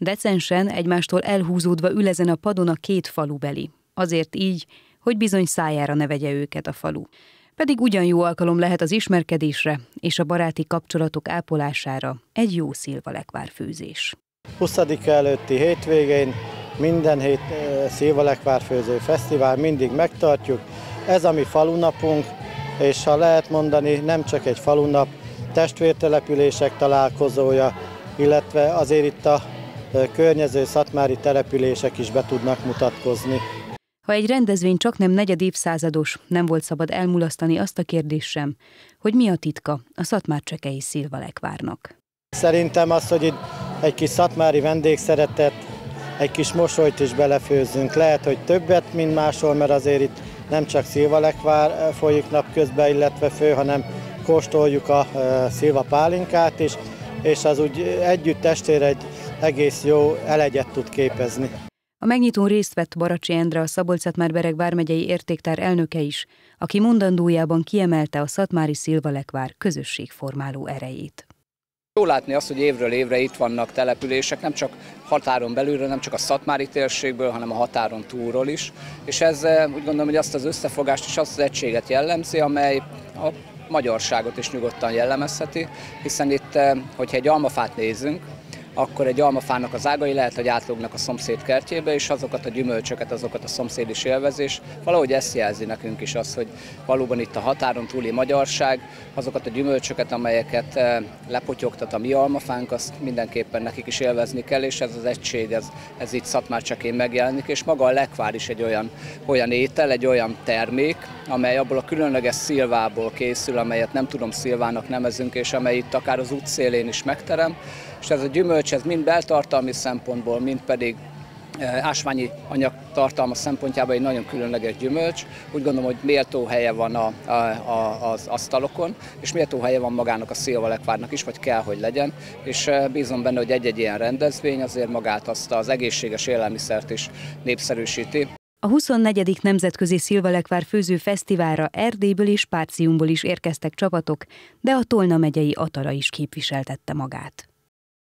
Decensen, egymástól elhúzódva ül ezen a padon a két falubeli. Azért így, hogy bizony szájára ne vegye őket a falu. Pedig ugyan jó alkalom lehet az ismerkedésre és a baráti kapcsolatok ápolására egy jó szilvalekvárfőzés. 20-a előtti hétvégén minden hét szilvalekvárfőző fesztivál mindig megtartjuk. Ez a mi falunapunk, és ha lehet mondani, nem csak egy falunap, testvértelepülések találkozója, illetve azért itt a környező szatmári települések is be tudnak mutatkozni. Ha egy rendezvény csaknem negyedévszázados, nem volt szabad elmulasztani azt a kérdést sem, hogy mi a titka a szatmárcsekei szilvalekvárnak. Szerintem az, hogy itt egy kis szatmári vendégszeretet, egy kis mosolyt is belefőzzünk. Lehet, hogy többet, mint máshol, mert azért itt nem csak szilvalekvár folyik napközben, illetve fő, hanem kóstoljuk a szilvapálinkát is, és az úgy együttestére egy egész jó elegyet tud képezni. A megnyitón részt vett Baracsi Endre, a Szabolcs-Szatmár-Bereg vármegyei értéktár elnöke is, aki mondandójában kiemelte a szatmári szilvalekvár közösségformáló erejét. Jó látni azt, hogy évről évre itt vannak települések, nem csak határon belülről, nem csak a szatmári térségből, hanem a határon túlról is. És ez úgy gondolom, hogy azt az összefogást és azt az egységet jellemzi, amely a magyarságot is nyugodtan jellemezheti, hiszen itt, hogyha egy almafát nézünk, akkor egy almafának az ágai lehet, hogy átlógnak a szomszéd kertjébe, és azokat a gyümölcsöket, azokat a szomszéd is élvezés. Valahogy ezt jelzi nekünk is az, hogy valóban itt a határon túli magyarság, azokat a gyümölcsöket, amelyeket lepotyogtat a mi almafánk, azt mindenképpen nekik is élvezni kell, és ez az egység, ez itt Szatmárcsekén megjelenik, és maga a lekvár is egy olyan étel, egy olyan termék, amely abból a különleges szilvából készül, amelyet nem tudom szilvának nevezünk, és amely itt akár az útszélén is megterem. És ez a gyümölcs, ez mind beltartalmi szempontból, mind pedig ásványi anyag tartalma szempontjából egy nagyon különleges gyümölcs. Úgy gondolom, hogy méltó helye van az asztalokon, és méltó helye van magának a szilvalekvárnak is, vagy kell, hogy legyen. És bízom benne, hogy egy-egy ilyen rendezvény azért magát azt az egészséges élelmiszert is népszerűsíti. A 24. Nemzetközi Szilvalekvár Főző Fesztiválra Erdélyből és Párciumból is érkeztek csapatok, de a Tolna megyei Atara is képviseltette magát.